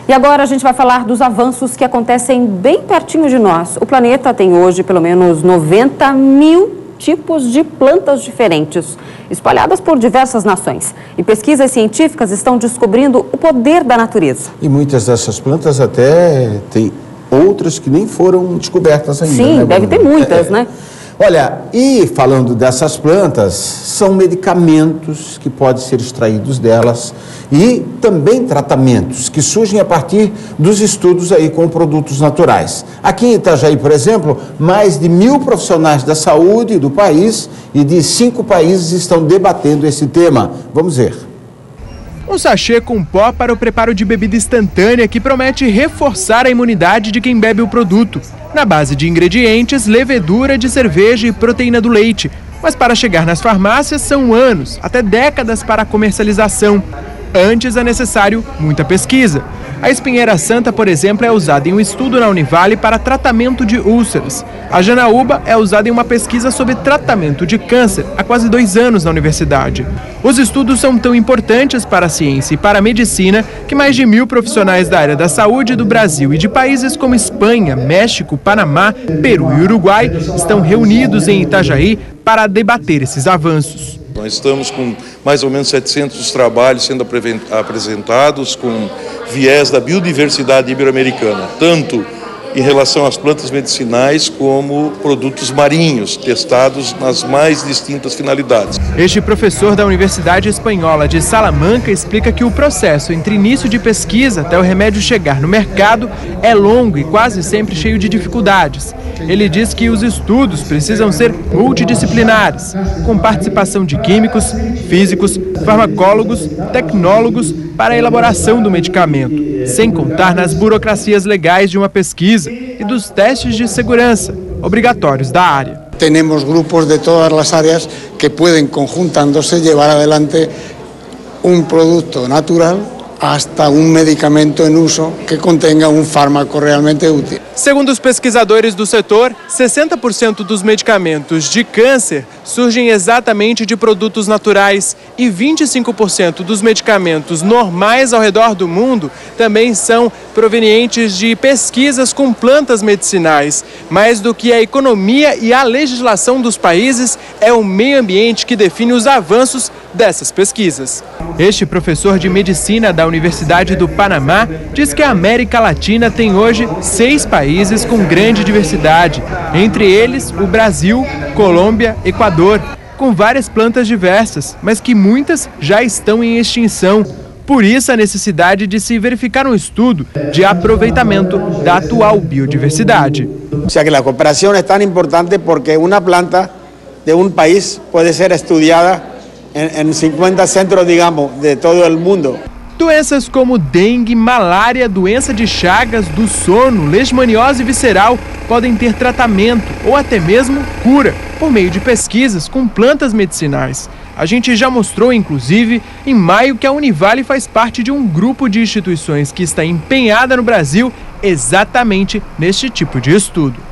E agora a gente vai falar dos avanços que acontecem bem pertinho de nós. O planeta tem hoje pelo menos 90 mil tipos de plantas diferentes, espalhadas por diversas nações. E pesquisas científicas estão descobrindo o poder da natureza. E muitas dessas plantas até tem outras que nem foram descobertas ainda. Sim, né, deve ter muitas, né? Olha, e falando dessas plantas, são medicamentos que podem ser extraídos delas e também tratamentos que surgem a partir dos estudos aí com produtos naturais. Aqui em Itajaí, por exemplo, mais de 1000 profissionais da saúde do país e de 5 países estão debatendo esse tema. Vamos ver. Um sachê com pó para o preparo de bebida instantânea que promete reforçar a imunidade de quem bebe o produto. Na base de ingredientes, levedura de cerveja e proteína do leite. Mas para chegar nas farmácias são anos, até décadas para a comercialização. Antes é necessário muita pesquisa. A espinheira santa, por exemplo, é usada em um estudo na Univale para tratamento de úlceras. A janaúba é usada em uma pesquisa sobre tratamento de câncer há quase 2 anos na universidade. Os estudos são tão importantes para a ciência e para a medicina que mais de 1000 profissionais da área da saúde do Brasil e de países como Espanha, México, Panamá, Peru e Uruguai estão reunidos em Itajaí para debater esses avanços. Nós estamos com mais ou menos 700 trabalhos sendo apresentados com viés da biodiversidade ibero-americana, tanto em relação às plantas medicinais como produtos marinhos, testados nas mais distintas finalidades. Este professor da Universidade Espanhola de Salamanca explica que o processo entre início de pesquisa até o remédio chegar no mercado é longo e quase sempre cheio de dificuldades. Ele diz que os estudos precisam ser multidisciplinares, com participação de químicos, físicos, farmacólogos, tecnólogos para a elaboração do medicamento, sem contar nas burocracias legais de uma pesquisa e dos testes de segurança obrigatórios da área. Temos grupos de todas as áreas que podem, conjuntando-se, levar adelante um produto natural hasta um medicamento em uso que contenha um fármaco realmente útil. Segundo os pesquisadores do setor, 60% dos medicamentos de câncer surgem exatamente de produtos naturais e 25% dos medicamentos normais ao redor do mundo também são provenientes de pesquisas com plantas medicinais. Mais do que a economia e a legislação dos países, é o meio ambiente que define os avanços dessas pesquisas. Este professor de medicina da Universidade do Panamá diz que a América Latina tem hoje 6 países com grande diversidade, entre eles o Brasil, Colômbia, Equador, com várias plantas diversas, mas que muitas já estão em extinção. Por isso a necessidade de se verificar um estudo de aproveitamento da atual biodiversidade. O sea que a cooperação é tão importante porque uma planta de um país pode ser estudada em 50 centros, digamos, de todo o mundo. Doenças como dengue, malária, doença de Chagas, do sono, leishmaniose visceral podem ter tratamento ou até mesmo cura por meio de pesquisas com plantas medicinais. A gente já mostrou, inclusive, em maio que a Univale faz parte de um grupo de instituições que está empenhada no Brasil exatamente neste tipo de estudo.